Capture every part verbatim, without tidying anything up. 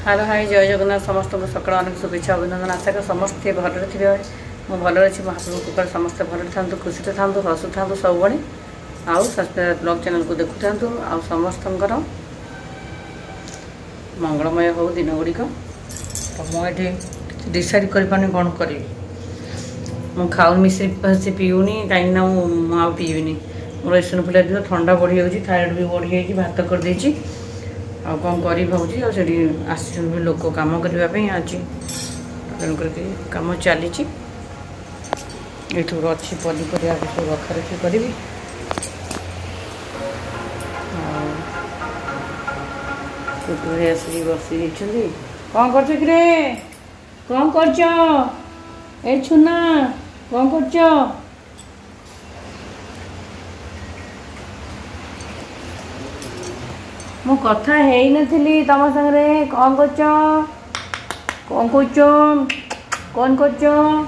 Hello hi जय जगन्नाथ समस्त सकाल अनेक शुभेच्छा अभिनंदन आशा कर समस्ते भलरे थे मुझे भल अच्छी महाप्रभु कृपा समस्ते भलरे था खुशी था हसु था सब बड़े आउ सब्सक्राइब ब्लॉग चैनल को देखु था आउ समस्त मंगलमय हो दिन गुड़िक तो मुझे डिसाइड कर कौन करी मु खाऊ मिश्री फसी पीऊनी कहीं मुझे पीबी मोर एसनफुलिया दिह ठंडा बढ़ी जाऊँगी थायरॉइड भी बढ़ी जाइए भात करदे आ कौन करी भाजी आस लोक कम करने आज तेणुक कम चली अच्छी पनीपरिया सब रखा रखी करी आसिक बसी कौन कर कौन कर छुना कौन कर मु कथा है नथली तम संगे कौन कर कौन कर कौन कर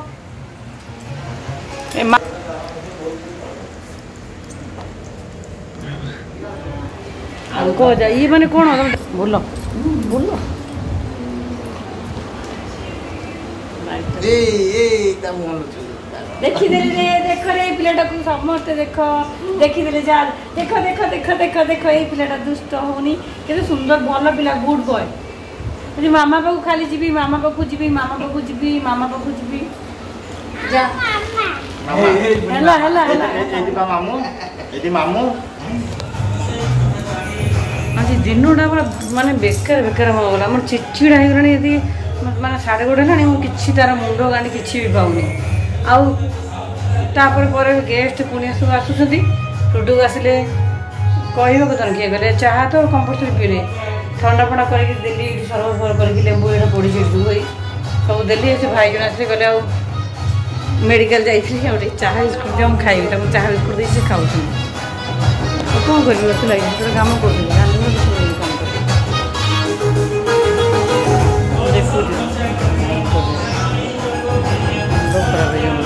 ये माने कौन बोल बोल देखीदे रे देख रे पिलाटा को समस्त देख देखीदे जा देख देख देख देख देख ये पिलाटा दुष्ट होनी केते सुंदर भल पिला गुड बॉय अरे मामा पाखु खाली जीवी मामा पाखु जीवी मामा पाखु जीवी मामा पाखु जीवी जा हेला हेला हेला एदी बा मामू एदी मामू आज दिनोटा माने बेकार बेकार हो गला हमर चिचिड़ा हे गणी यदि माने साढ़े गोटे ना कि तार मुंड गाँडी कि भी पाऊनी आपर गेस्ट पुणी सब आसुँच टुडू आसिले कह कौन किए गले चाह तो कंपलसरी पीले ठंडा फंडा करदेली सरबत फर कर लेंबू ये पड़ी सब देली से भाई जन आसे गले मेडिकल जाइए चाह बिस्कुट दिए मुझे खाइबी चाह बिस्कुट दे से खाऊँ कौन करी बस लगे कम कर खराब है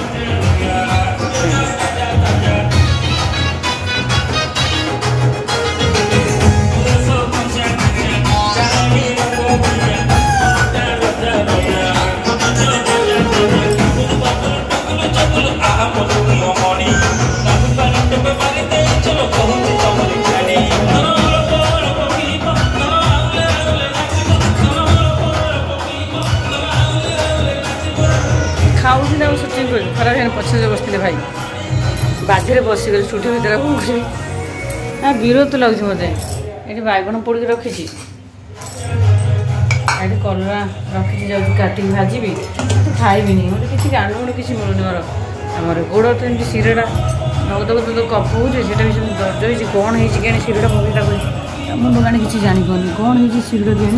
खाऊला सचिन कर खराब है पछे बसते भाई बाध्य बसीगली छुट्टी भर कौन करी हाँ विरक्त लगे मत ये बैगन पोड़ रखी ये कलरा रखी जाऊँगी काटी भाजी खाइबी मतलब किसी जानवर किसी मिलूनी मोर आमर गोड़ तो एमती शिराटा नगद तो कफ हो भी दर्ज हो कौन है क्या शिराटा मुझे मुंड गाड़ी किसी जापानी कौन है शिरा के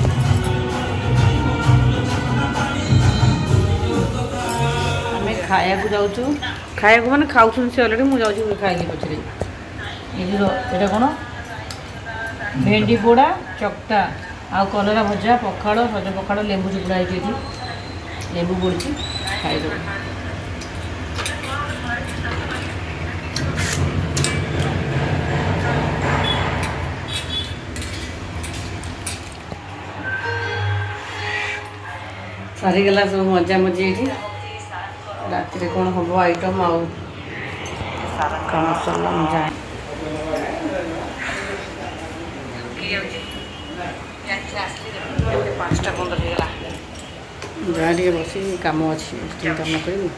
खाया जाऊँ खाया मैंने खाऊ से अलरेडी मुझे खाई पचरे ये कौन भेंडी पोड़ा चकटा आ कलरा भजा पखाड़ सज पखाड़ लेंबू चुपुड़ा है लेंबू पड़ी खाईद सरीगला सब मजा मजी ये रात कौन हम आइटम आउ कम सरला जाए पाँचटा पंद्रह जहाँ टे बस कम अच्छी कम कर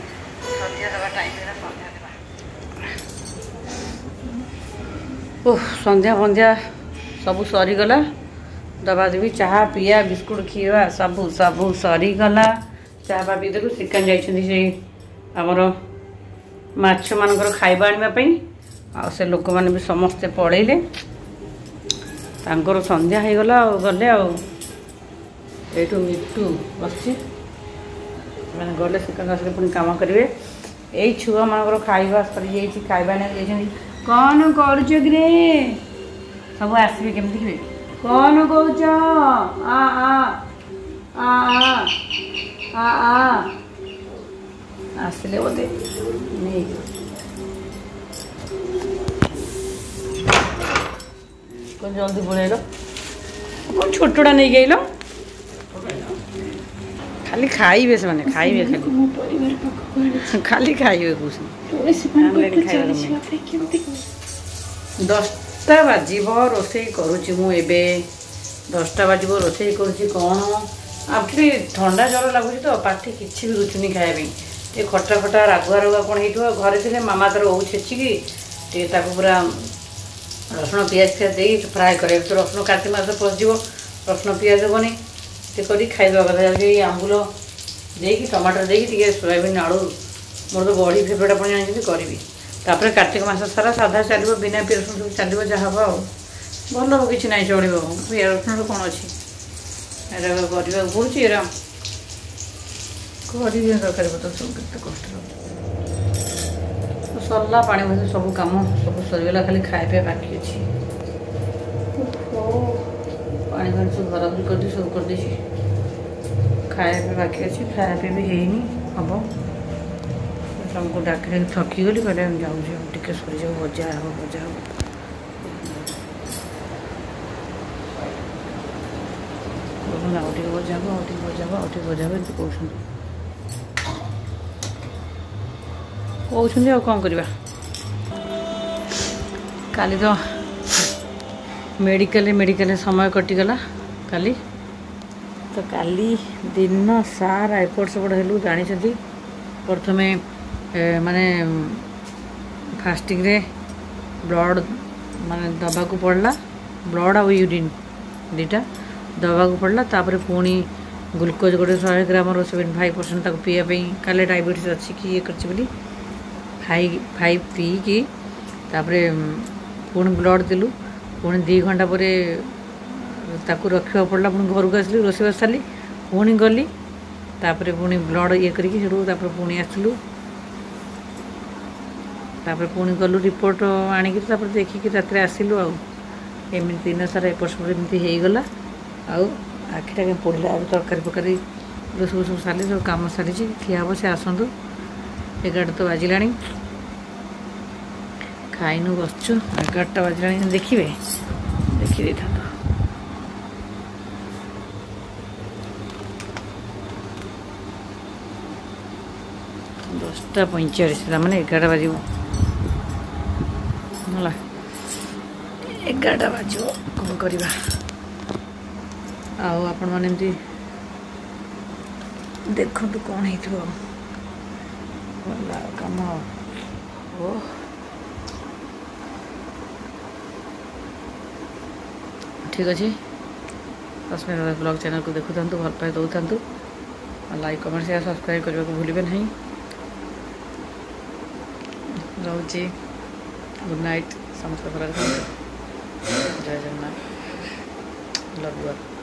ओह संध्या फंध्या सब सरीगला दबा देवी चाह पिया बिस्कुट खीवा सबू सबू सरीगला चाह पा पीदेलु सिकान जाइए आमर माछ मानकर खाइबा आने आ से लोक मैंने भी समस्ते पड़ेले तांकर संध्या हो गला गले आठू मिट्टू बस मैंने गले सिकान आस पुणी कम करेंगे यही छुआ मान खाइबा सरी जाइए खाइबा आने कौन कर सब आसबे केमती कौन कौच आ आ आ आ आसले बोधे नहीं कौन जल्दी पड़ेल कौन छोटा नहीं गई खाली खाइबे से माने खाइबे खाली मो परिवार पाखक खाली खाइबे कुछ तुलसी पान को चालीस बात केमती दसटा बाजिब रोषे करुच्ची मु एबे दसटा बाजिब रोषे करुच्ची कौन आखिरी ठंडा ज्वर लगुच तो पार्टी किसी भी रुचुनी खाइबा ये खटा खटा रागुआ रागुआ कौन हो घरे थे मामा तार ओ छेचिकी टे पूरा रसुण पियाज फियाज दे फ्राए करे तो रसुण कार्तिक मास पशिव रसुण पियाज बनी ते करी खाइबा कथा आंबुल देकी टमाटर देकी सोयाबीन आलू मोर तो बड़ी फेवरेट आप जानते करी तापर कार्तिक मास सारा साधा चलो बिना पियाज रसुण सब चलो जहाँ हम भल हम कि ना चलो पियाज रसुण कौन अच्छी एरा करवा पड़ुची एरा कर दरकार पतर सब केते कष्ट सरला पानी भर सब कम सब सरीगला खाली खाइबा बाकी अच्छी पानी भर सब घर भी कर सब कर खाइबा बाकी अच्छी खाइबा भी है हम तुमको डाक थकी गली कहले जाऊँ टे सरी जाऊ भजा हम भजा हम आउ टे भजा हम आउ टे भजा हम आउ टे भजा हम एमती कहते कहते कौन करवा काली तो मेडिकल मेडिकल समय कटिगला काली तो काली दिन सारा एपट सेपट हेलु जानी प्रथमे माने फास्टिंग रे ब्लड माने दबा को पड़ला ब्लड आ यूरिन दुटा दबा को पड़ला तापर पुणी ग्लूकोज गोटे शहे ग्राम सेवेन्टी फाइव परसेंट तक पीवाई काले डायबिटीज अच्छी कि ये कर फाइव फाइव पी कि तापर पुणी ब्लड देलु पुणी दी घंटा पर ताकू रखा पड़ा पुणी घर को आसली रोषेई सारी पुणी गली तापर पुणी ब्लड ये करके पुणी आसलु तापर पुणी गलु रिपोर्ट आणिक देखिकी रात आसलु आम दिन सारा एपट सेपट एमती हो गला आउ आखिटा के पड़ा तरकारी फरकारी सब सब सारी सब कम सारी खिया हम से आसतु एगारटा तो बाजिला खाइनु बसचु एगारटा बाजिला देखिए देखी था दसटा पैंचाश मैंने एगारटा बाज एगारटा बाज कौन करवा आपण मैंने देखु कौन हो कम ओ ठीक अच्छे रश्मि ब्लॉग चैनल को देखु था भल पाए दौ था लाइक कमेंट शेयर सब्सक्राइब करने को भूलिए नहीं रोचे गुड नाइट समस्त जय जगन्नाथ लव यू।